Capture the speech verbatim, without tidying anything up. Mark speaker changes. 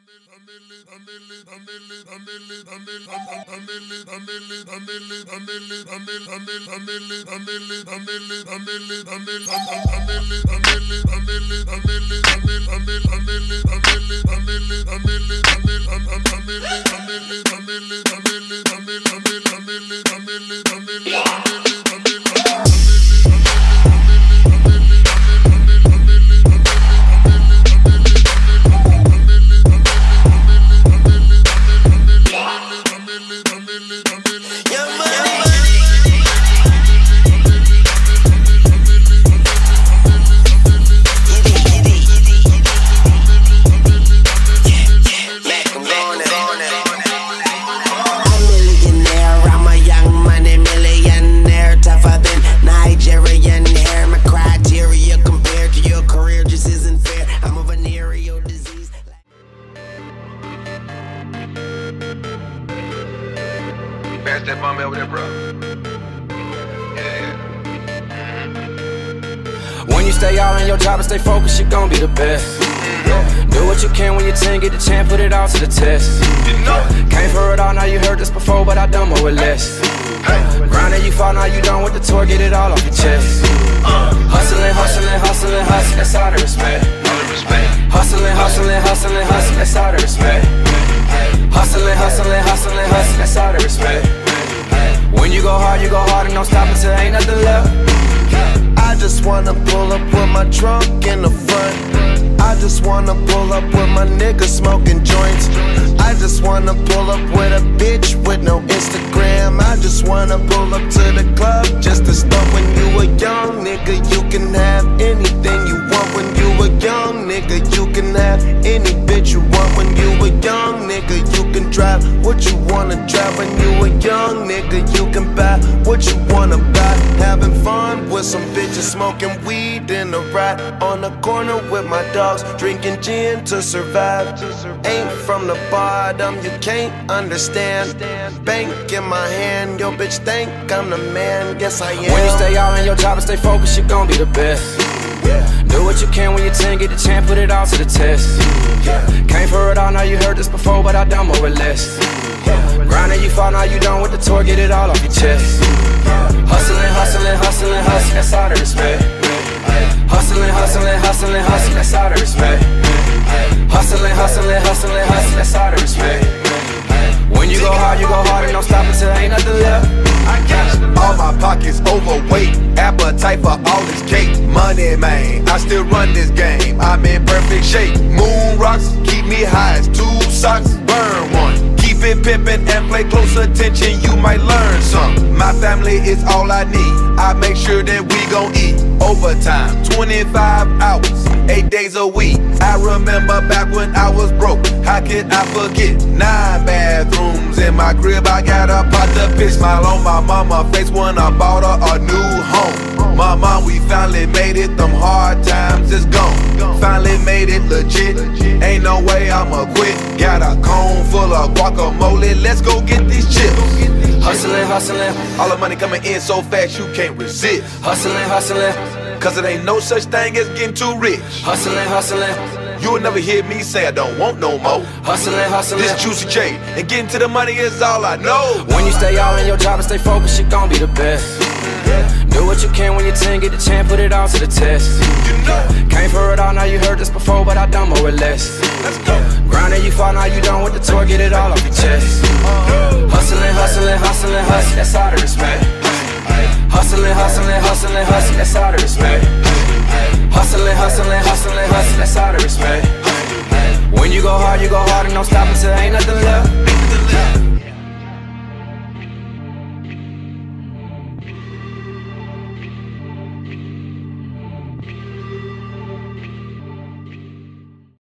Speaker 1: Pass that bomb over there, bro. Yeah.
Speaker 2: When you stay all in your job and stay focused, you gon' be the best. Do what you can when you're ten, get the chance, put it all to the test. Came for it all, now you heard this before, but I done more with less. Grinding, you fall, now you done with the tour, get it all off your chest. Hustling, hustling, hustling, hustling, that's all the respect. Hustling, hustling, hustling, hustling, that's all the respect. Hustling, hustling, hustling, hustling, that's all the respect. When you go hard, you go hard and don't stop until ain't nothing left.
Speaker 3: I just wanna pull up with my trunk in the front. I just wanna pull up with my niggas smoking joints. I just wanna pull up with a bitch with no Instagram. I just wanna pull up to the club just to start. When you a young nigga, you can have anything you want. When you a young nigga, you can have any bitch you want. When you a young nigga, you can drive what you wanna drive. When you a young nigga, you can buy what you wanna buy. Having fun with some bitches, smoking weed in the ride on the corner with my dogs, drinking gin to survive. Ain't from the bottom, you can't understand. Bank in my hand, your bitch think I'm the man. Yes I am.
Speaker 2: When you stay all in your job and stay focused, you gon' be the best. Do what you can when you're ten, get the chance, put it all to the test. Came for it all, now you heard this before, but I done more with less. Grinding, you fall, now you done with the tour, get it all off your chest. Hustling, hustling, hustling, hustling, that's all the respect. Hustling, hustling, hustling, hustling, that's all the respect. Hustling, hustling, hustling, hustling, that's all the respect. When you go hard, you go hard and don't stop until ain't nothing left.
Speaker 4: All my pockets overweight, appetite for all this cake. Money, man, I still run this game, I'm in perfect shape. Moon rocks, keep me high as two socks, burn one. Keep it pimpin' and play close attention, you might learn some. My family is all I need, I make sure that we gon' eat. Overtime, twenty-five hours, eight days a week. I remember back when I was broke, how could I forget? Nine bathrooms in my crib, I got a pot to piss. Smile on my mama face when I bought her a new home. Mama, we finally made it, them hard times is gone. Finally made it legit, ain't no way I'ma quit. Got a cone full of guacamole, let's go get these chips.
Speaker 2: Hustling, hustling,
Speaker 4: all the money coming in so fast you can't resist.
Speaker 2: hustling, hustling,
Speaker 4: Cause it ain't no such thing as getting too rich.
Speaker 2: hustling, hustling,
Speaker 4: You'll never hear me say I don't want no more.
Speaker 2: hustling, hustling.
Speaker 4: This Juicy J, and getting to the money is all I know.
Speaker 2: When you stay all in your job and stay focused, you gon' be the best. Do what you can when you're ten, get the chance, put it all to the test.
Speaker 4: You know,
Speaker 2: Came for it all, now you heard this before, but I done more with less.
Speaker 4: let's go.
Speaker 2: Grinding, you fall, now you done with the tour, get it all off your chest. Hustling, hustling, hustling, hustling, that's all the respect. Hustling, hustling, hustling, hustling, that's all the respect. Hustling, hustling, hustling, hustling, that's all the respect. When you go hard, you go hard and don't stop until ain't nothing left.